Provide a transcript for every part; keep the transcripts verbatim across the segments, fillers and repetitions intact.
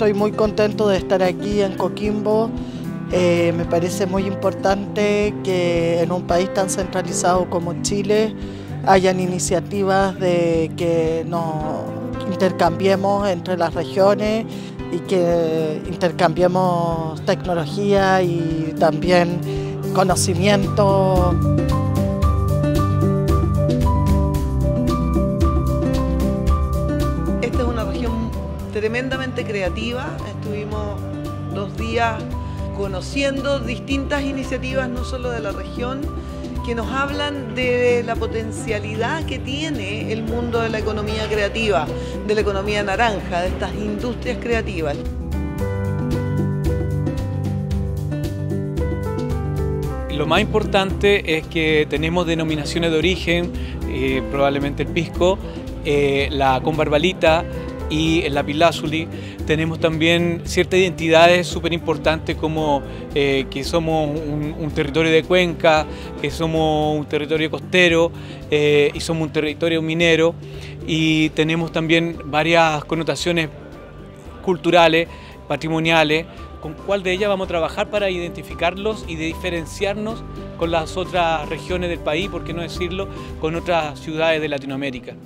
estoy muy contento de estar aquí en Coquimbo. Eh, me parece muy importante que en un país tan centralizado como Chile hayan iniciativas de que nos intercambiemos entre las regiones y que intercambiemos tecnología y también conocimiento. Esta es una región tremendamente creativa. Estuvimos dos días conociendo distintas iniciativas, no solo de la región, que nos hablan de la potencialidad que tiene el mundo de la economía creativa, de la economía naranja, de estas industrias creativas. Lo más importante es que tenemos denominaciones de origen, eh, probablemente el pisco, eh, la combarbalita y el lapilázuli. Tenemos también ciertas identidades súper importantes como eh, que somos un, un territorio de cuenca, que somos un territorio costero eh, y somos un territorio minero, y tenemos también varias connotaciones culturales, patrimoniales, con cuál de ellas vamos a trabajar para identificarlos y de diferenciarnos con las otras regiones del país, por qué no decirlo, con otras ciudades de Latinoamérica.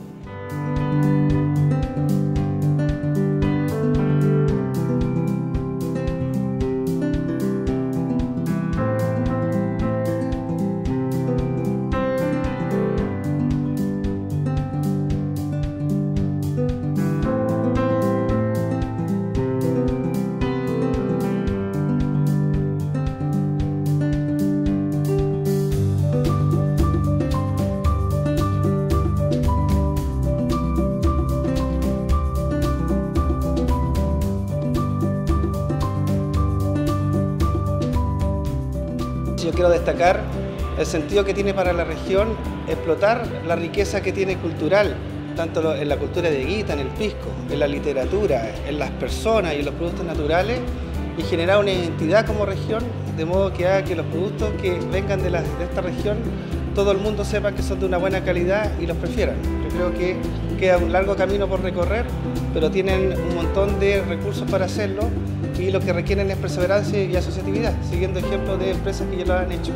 Yo quiero destacar el sentido que tiene para la región explotar la riqueza que tiene cultural, tanto en la cultura de Guita, en el pisco, en la literatura, en las personas y en los productos naturales, y generar una identidad como región, de modo que haga que los productos que vengan de, la, de esta región, todo el mundo sepa que son de una buena calidad y los prefieran. Yo creo que queda un largo camino por recorrer, pero tienen un montón de recursos para hacerlo, y lo que requieren es perseverancia y asociatividad, siguiendo ejemplos de empresas que ya lo han hecho.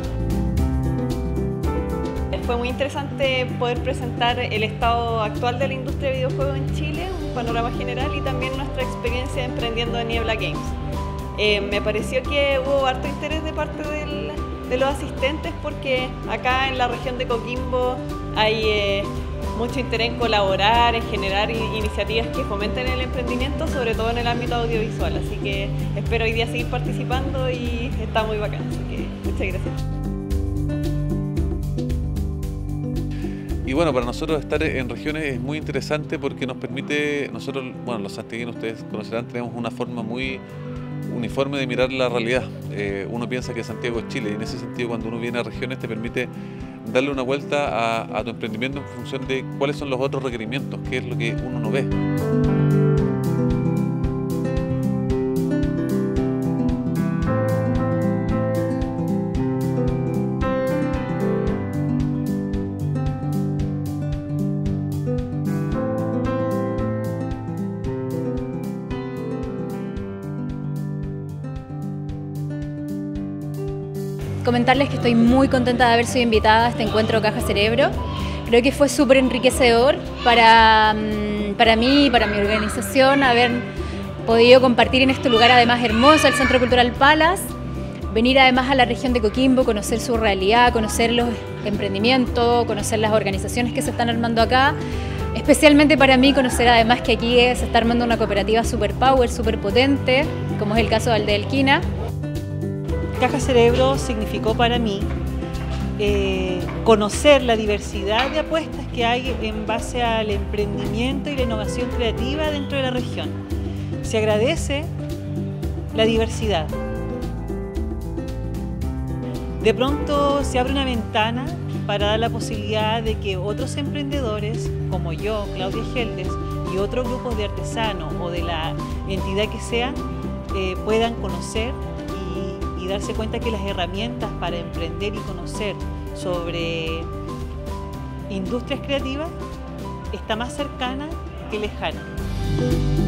Fue muy interesante poder presentar el estado actual de la industria de videojuegos en Chile, un panorama general, y también nuestra experiencia emprendiendo en Niebla Games. Eh, me pareció que hubo harto interés de parte del, de los asistentes, porque acá en la región de Coquimbo hay eh, mucho interés en colaborar, en generar iniciativas que fomenten el emprendimiento, sobre todo en el ámbito audiovisual. Así que espero hoy día seguir participando y está muy bacán. Así que muchas gracias. Y bueno, para nosotros estar en regiones es muy interesante porque nos permite, nosotros, bueno, los santiaguinos ustedes conocerán, tenemos una forma muy uniforme de mirar la realidad. Eh, uno piensa que Santiago es Chile, y en ese sentido cuando uno viene a regiones te permite darle una vuelta a, a tu emprendimiento en función de cuáles son los otros requerimientos, qué es lo que uno no ve. Comentarles que estoy muy contenta de haber sido invitada a este encuentro Caja Cerebro. Creo que fue súper enriquecedor para, para mí y para mi organización haber podido compartir en este lugar además hermoso, el Centro Cultural Palas, venir además a la región de Coquimbo, conocer su realidad, conocer los emprendimientos, conocer las organizaciones que se están armando acá. Especialmente para mí conocer además que aquí se está armando una cooperativa super power, súper potente, como es el caso del de Elquina. Caja Cerebro significó para mí eh, conocer la diversidad de apuestas que hay en base al emprendimiento y la innovación creativa dentro de la región. Se agradece la diversidad. De pronto se abre una ventana para dar la posibilidad de que otros emprendedores, como yo, Claudia Geldes, y otros grupos de artesanos o de la entidad que sean, eh, puedan conocer y darse cuenta que las herramientas para emprender y conocer sobre industrias creativas está más cercana que lejana.